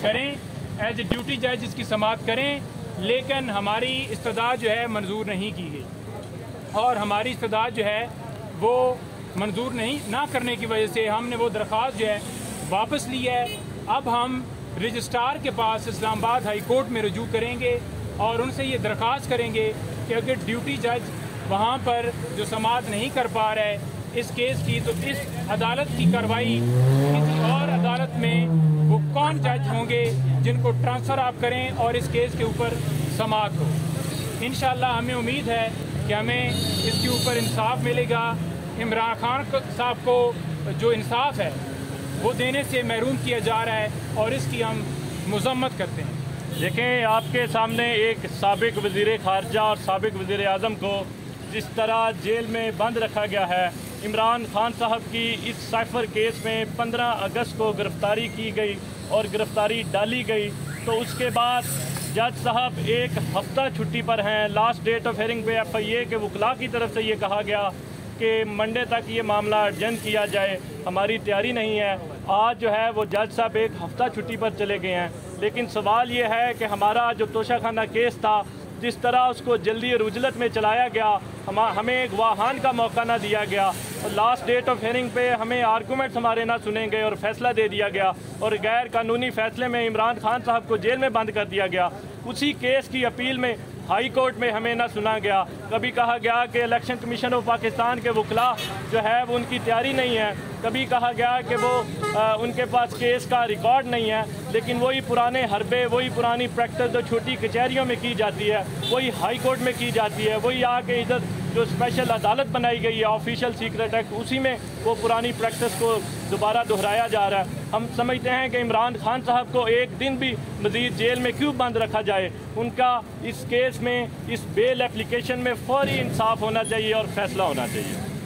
کریں، as a duty جج اس کی سماعت کریں، لیکن ہماری استدعا جو ہے منظور نہیں کی گئی، اور ہماری استدعا جو ہے وہ منظور نہ کرنے کی وجہ سے ہم نے وہ درخواست جو ہے واپس لی ہے۔ اب ہم رجسٹرار کے پاس اسلام آباد ہائی کورٹ میں رجوع کریں گے اور ان سے یہ درخواست کریں گے کہ اگر ڈیوٹی جج وہاں پر جو سماعت نہیں کر پا رہا ہے اس کیس کی، تو اس عدالت کی کارروائی کسی اور عدالت میں وہ کون جج ہوں گے جن کو ٹرانسفر آپ کریں اور اس کیس کے اوپر سماعت ہو۔ انشاءاللہ ہمیں امید ہے کہ ہمیں اس کے اوپر انصاف ملے گا۔ عمران خان صاحب کو جو انصاف ہے وہ دینے سے محروم کیا جا رہا ہے اور اس کی ہم مذمت کرتے ہیں۔ دیکھیں، آپ کے سامنے ایک سابق وزیر خارجہ اور سابق وزیر اعظم کو جس طرح جیل میں بند رکھا گیا ہے، عمران خان صاحب کی اس سائفر کیس میں 15 اگست کو گرفتاری کی گئی اور گرفتاری ڈالی گئی، تو اس کے بعد جج صاحب ایک ہفتہ چھٹی پر ہیں۔ لاسٹ ڈیٹ آف ہیئرنگ پہ FIA کے وکلاء کی طرف سے یہ کہا گیا کہ منڈے تک یہ معاملہ ارجنٹ کیا جائے، ہماری تیاری نہیں ہے۔ آج جو ہے وہ جج صاحب ایک ہفتہ چھٹی پر چلے گئے ہیں، لیکن سوال یہ ہے کہ ہمارا جو توشہ خانہ کیس تھا، جس طرح اس کو جلدی اور عجلت میں چلایا گیا، ہمیں گواہان کا موقع نہ دیا گیا، اور لاسٹ ڈیٹ آف ہیئرنگ پہ ہمیں آرگومنٹس ہمارے نہ سنے گئے اور فیصلہ دے دیا گیا، اور غیر قانونی فیصلے میں عمران خان صاحب کو جیل میں بند کر دیا گیا۔ اسی کیس کی اپیل میں ہائی کورٹ میں ہمیں نہ سنا گیا۔ کبھی کہا گیا کہ الیکشن کمیشن آف پاکستان کے وکلاء جو ہے وہ ان کی تیاری نہیں ہے، کبھی کہا گیا کہ وہ ان کے پاس کیس کا ریکارڈ نہیں ہے، لیکن وہی پرانے حربے، وہی پرانی پریکٹس جو چھوٹی کچہریوں میں کی جاتی ہے وہی ہائی کورٹ میں کی جاتی ہے، وہی آ کے ادھر جو اسپیشل عدالت بنائی گئی ہے آفیشیل سیکرٹ ایکٹ، اسی میں وہ پرانی پریکٹس کو دوبارہ دہرایا جا رہا ہے۔ ہم سمجھتے ہیں کہ عمران خان صاحب کو ایک دن بھی مزید جیل میں کیوں بند رکھا جائے، ان کا اس کیس میں، اس بیل اپلیکیشن میں فوری انصاف ہونا چاہیے اور فیصلہ ہونا چاہیے۔